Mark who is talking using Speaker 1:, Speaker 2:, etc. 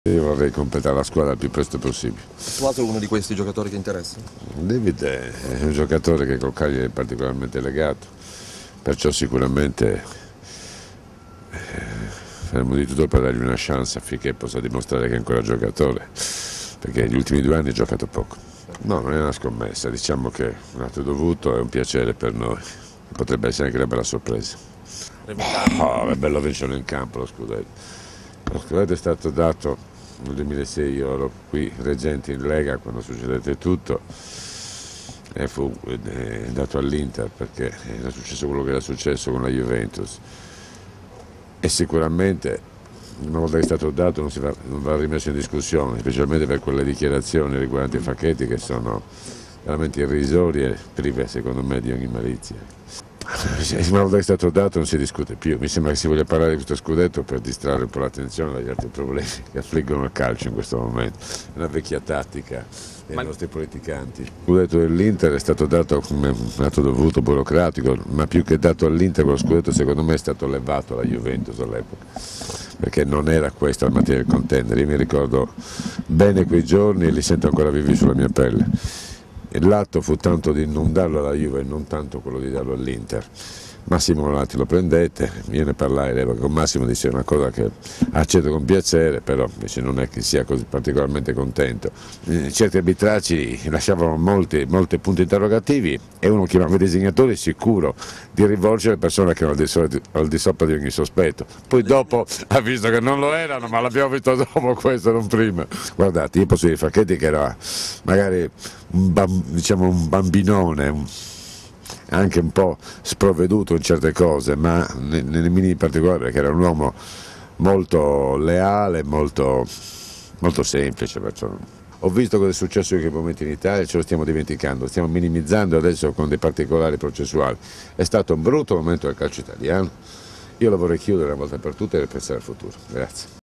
Speaker 1: Io vorrei completare la squadra il più presto possibile.
Speaker 2: Trovato uno di questi giocatori che interessa?
Speaker 1: David è un giocatore che col Cagliari è particolarmente legato, perciò sicuramente faremo di tutto per dargli una chance affinché possa dimostrare che è ancora giocatore, perché negli ultimi 2 anni ha giocato poco. No, non è una scommessa, diciamo che è un atto dovuto, è un piacere per noi, potrebbe essere anche una bella sorpresa. Oh, è bello vincerlo in campo lo scudetto. Lo scudetto è stato dato nel 2006, io ero qui reggente in Lega quando succedette tutto e fu dato all'Inter perché era successo quello che era successo con la Juventus e sicuramente una volta che è stato dato non va rimesso in discussione, specialmente per quelle dichiarazioni riguardanti Facchetti che sono veramente irrisorie e prive secondo me di ogni malizia. Una volta che è stato dato non si discute più, mi sembra che si voglia parlare di questo scudetto per distrarre un po' l'attenzione dagli altri problemi che affliggono il calcio in questo momento, è una vecchia tattica dei nostri politicanti. Il scudetto dell'Inter è stato dato come un atto dovuto, burocratico, ma più che dato all'Inter quello scudetto secondo me è stato levato alla Juventus all'epoca, perché non era questa la materia del contendere, io mi ricordo bene quei giorni e li sento ancora vivi sulla mia pelle. L'atto fu tanto di non darlo alla Juve e non tanto quello di darlo all'Inter. Massimo Volati lo prendette, viene a parlare con Massimo, dice una cosa che accetto con piacere, però invece non è che sia così particolarmente contento. Certi arbitraggi lasciavano molti punti interrogativi e uno chiamava i designatori sicuro di rivolgere persone che erano al di sopra di ogni sospetto. Poi dopo ha visto che non lo erano, ma l'abbiamo visto dopo questo, non prima. Guardate, io posso dire Facchetti che era magari un bambinone, anche un po' sprovveduto in certe cose, ma nelle mini in particolare perché era un uomo molto leale, molto semplice. Perciò. Ho visto cosa è successo in quei momenti in Italia, ce lo stiamo dimenticando, stiamo minimizzando adesso con dei particolari processuali. È stato un brutto momento del calcio italiano, io lo vorrei chiudere una volta per tutte e pensare al futuro. Grazie.